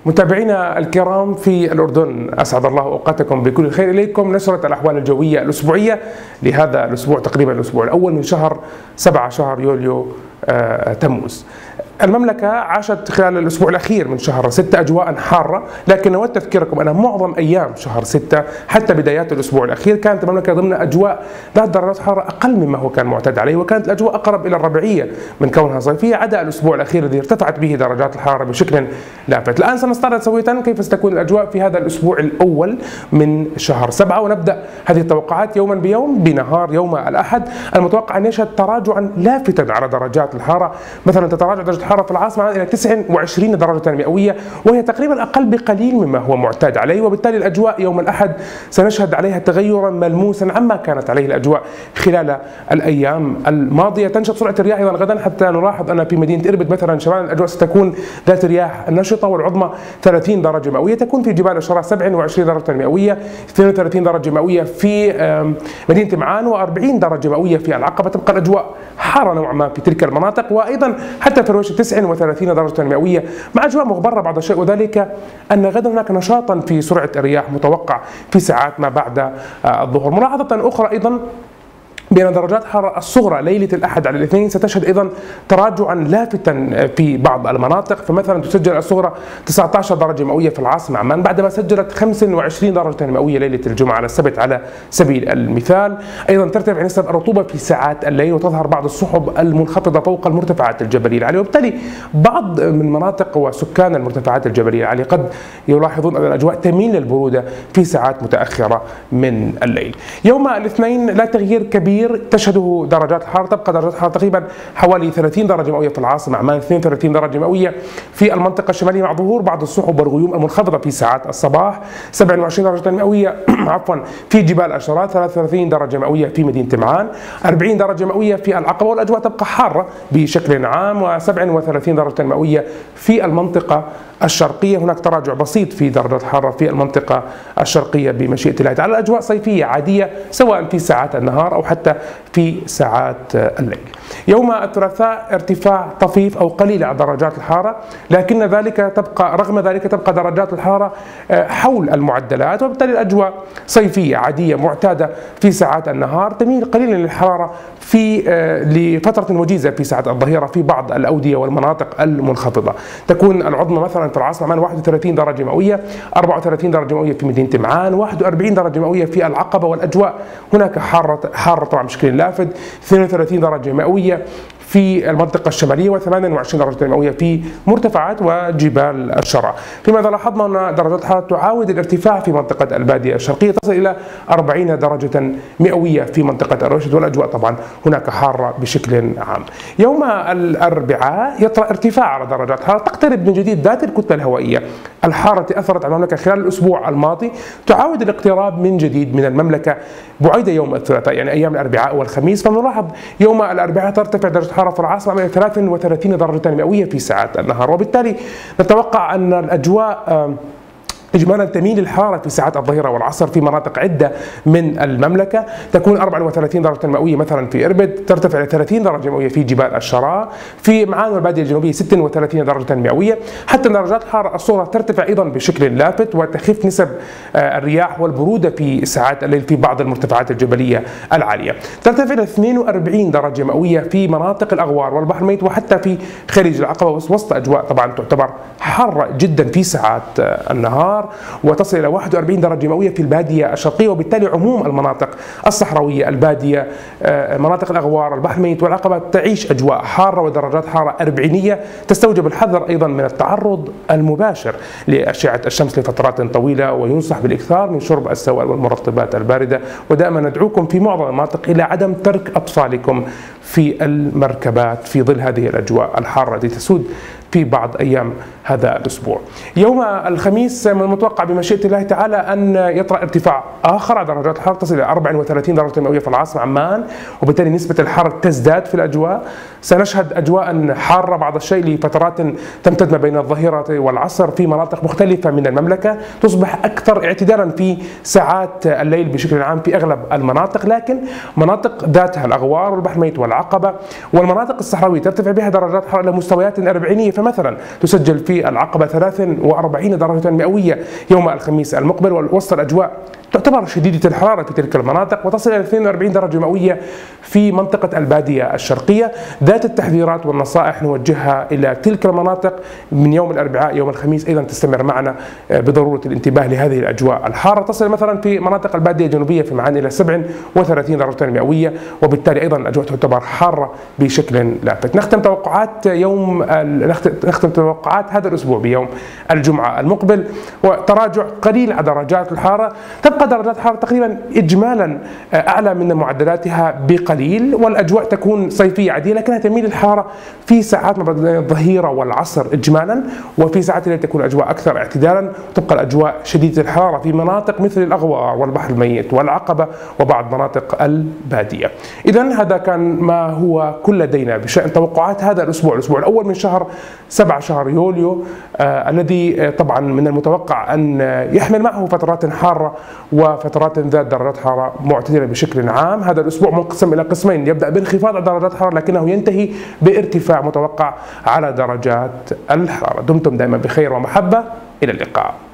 متابعينا الكرام في الأردن، أسعد الله أوقاتكم بكل خير. إليكم نشرة الأحوال الجوية الأسبوعية لهذا الأسبوع، تقريبا الأسبوع الأول من شهر 7 شهر يوليو تموز. المملكة عاشت خلال الأسبوع الأخير من شهر 6 أجواء حارة، لكن نود تذكيركم أن معظم أيام شهر 6 حتى بدايات الأسبوع الأخير كانت المملكة ضمن أجواء ذات درجات حرارة أقل مما هو كان معتاد عليه، وكانت الأجواء أقرب إلى الربيعية من كونها صيفية، عدا الأسبوع الأخير الذي ارتفعت به درجات الحرارة بشكل لافت. الآن سنستعرض سوية كيف ستكون الأجواء في هذا الأسبوع الأول من شهر 7، ونبدأ هذه التوقعات يوما بيوم. بنهار يوم الأحد المتوقع أن يشهد تراجعا لافتا على درجات الحرارة، مثلا تتراجع درجة الحرارة في العاصمة إلى 29 درجة مئوية، وهي تقريبا أقل بقليل مما هو معتاد عليه، وبالتالي الأجواء يوم الأحد سنشهد عليها تغيرا ملموسا عما كانت عليه الأجواء خلال الأيام الماضية. تنشط سرعة الرياح أيضا غدا، حتى نلاحظ أن في مدينة إربد مثلا شمال الأجواء ستكون ذات رياح نشطة، والعظمى 30 درجة مئوية. تكون في جبال الشراء 27 درجة مئوية، 32 درجة مئوية في مدينة معان، و40 درجة مئوية في العقبة. تبقى الأجواء حارة نوعا ما في تلك المناطق، وأيضا حتى في الرويش 39 درجة مئوية مع أجواء مغبرة بعض الشيء، وذلك أن غدا هناك نشاطا في سرعة الرياح متوقع في ساعات ما بعد الظهر. ملاحظة أخرى أيضا بأن درجات الحرارة الصغرى ليلة الأحد على الاثنين ستشهد أيضا تراجعا لافتا في بعض المناطق، فمثلا تسجل الصغرى 19 درجة مئوية في العاصمة عمان، بعدما سجلت 25 درجة مئوية ليلة الجمعة على السبت على سبيل المثال. أيضا ترتفع نسب الرطوبة في ساعات الليل، وتظهر بعض السحب المنخفضة فوق المرتفعات الجبلية العالية، وبالتالي بعض من مناطق وسكان المرتفعات الجبلية العالية قد يلاحظون أن الأجواء تميل للبرودة في ساعات متأخرة من الليل. يوم الاثنين لا تغيير كبير تشهده درجات الحرارة، تبقى درجات الحرارة تقريبا حوالي 30 درجة مئوية في العاصمة عمان، 32 درجة مئوية في المنطقة الشمالية، مع ظهور بعض السحب والغيوم المنخفضة في ساعات الصباح. 27 درجة مئوية عفوا في جبال الشراء، 33 درجة مئوية في مدينة معان، 40 درجة مئوية في العقبة، والأجواء تبقى حارة بشكل عام، و37 درجة مئوية في المنطقة الشرقية. هناك تراجع بسيط في درجات الحرارة في المنطقة الشرقية بمشيئة الله تعالى. الأجواء صيفية عادية سواء في ساعات النهار أو حتى في ساعات الليل. يوم الثلاثاء ارتفاع طفيف أو قليل على درجات الحرارة، لكن رغم ذلك تبقى درجات الحرارة حول المعدلات، وبالتالي الأجواء صيفية عادية معتادة في ساعات النهار، تميل قليلا للحرارة لفترة وجيزة في ساعات الظهيرة في بعض الأودية والمناطق المنخفضة. تكون العظمى مثلا في العاصمة عمان 31 درجة مئوية، 34 درجة مئوية في مدينة معان، 41 درجة مئوية في العقبة، والأجواء هناك حارة طبعا بشكل لافت، 32 درجة مئوية في المنطقة الشمالية، و28 درجة مئوية في مرتفعات وجبال الشراء. فيما إذا لاحظنا أن درجات الحرارة تعاود الارتفاع في منطقة البادية الشرقية، تصل إلى 40 درجة مئوية في منطقة الرويشد، والأجواء طبعا هناك حارة بشكل عام. يوم الأربعاء يطرأ ارتفاع على درجات الحرارة، تقترب من جديد ذات الكتلة الهوائية الحارة التي أثرت على المملكة خلال الأسبوع الماضي، تعاود الاقتراب من جديد من المملكة بعيد يوم الثلاثاء، يعني أيام الأربعاء والخميس. فنلاحظ يوم الأربعاء ترتفع درجة الحرارة في العاصمة إلى 33 درجة مئوية في ساعات النهار، وبالتالي نتوقع أن الأجواء إجمالا تميل الحرارة في ساعات الظهيرة والعصر في مناطق عدة من المملكة. تكون 34 درجة مئوية مثلا في إربد، ترتفع إلى 30 درجة مئوية في جبال الشراء، في معان والبادية الجنوبية 36 درجة مئوية. حتى درجات الحرارة الصغرى ترتفع أيضا بشكل لافت، وتخف نسب الرياح والبرودة في ساعات الليل في بعض المرتفعات الجبلية العالية. ترتفع إلى 42 درجة مئوية في مناطق الأغوار والبحر الميت، وحتى في خليج العقبة، وسط أجواء طبعا تعتبر حارة جدا في ساعات النهار، وتصل إلى 41 درجة مئوية في البادية الشرقية. وبالتالي عموم المناطق الصحراوية، البادية، مناطق الأغوار، البحر الميت والعقبة تعيش أجواء حارة ودرجات حارة أربعينية، تستوجب الحذر أيضا من التعرض المباشر لأشعة الشمس لفترات طويلة، وينصح بالإكثار من شرب السوائل والمرطبات الباردة. ودائما ندعوكم في معظم المناطق إلى عدم ترك أطفالكم في المركبات في ظل هذه الأجواء الحارة التي تسود في بعض أيام هذا الأسبوع. يوم الخميس من المتوقع بمشيئة الله تعالى أن يطرأ ارتفاع آخر على درجات الحرارة، تصل إلى 34 درجة مئوية في العاصمة عمان، وبالتالي نسبة الحرارة تزداد في الأجواء. سنشهد أجواء حارة بعض الشيء لفترات تمتد ما بين الظهيرة والعصر في مناطق مختلفة من المملكة، تصبح أكثر اعتدالا في ساعات الليل بشكل عام في أغلب المناطق، لكن مناطق ذاتها الأغوار والبحر الميت والعقبة والمناطق الصحراوية ترتفع بها درجات الحرارة إلى مستويات أربعينية، فمثلا تسجل في العقبة 43 درجة مئوية يوم الخميس المقبل، ووسط الأجواء تعتبر شديدة الحرارة في تلك المناطق، وتصل إلى 42 درجة مئوية في منطقة البادية الشرقية. ذات التحذيرات والنصائح نوجهها إلى تلك المناطق من يوم الأربعاء. يوم الخميس أيضا تستمر معنا بضرورة الانتباه لهذه الأجواء الحارة، تصل مثلا في مناطق البادية الجنوبية في معان إلى 37 درجة مئوية، وبالتالي أيضا الأجواء تعتبر حارة بشكل لافت. نختم توقعات هذا الأسبوع بيوم الجمعة المقبل، وتراجع قليل على درجات الحارة. تبقى درجات الحرارة تقريبا إجمالا أعلى من معدلاتها بقليل، والأجواء تكون صيفية عادية، لكنها تميل الحرارة في ساعات ما بين الظهيرة والعصر إجمالا، وفي ساعات الليل تكون الأجواء أكثر اعتدالا. تبقى الأجواء شديدة الحرارة في مناطق مثل الأغوار والبحر الميت والعقبة وبعض مناطق البادية. إذن هذا كان ما هو كل لدينا بشأن توقعات هذا الأسبوع الأول من شهر 7 شهر يوليو، الذي طبعا من المتوقع أن يحمل معه فترات حارة وفترات ذات درجات حرارة معتدلة بشكل عام. هذا الأسبوع منقسم إلى قسمين، يبدأ بانخفاض درجات الحرارة لكنه ينتهي بارتفاع متوقع على درجات الحرارة. دمتم دائما بخير ومحبة، إلى اللقاء.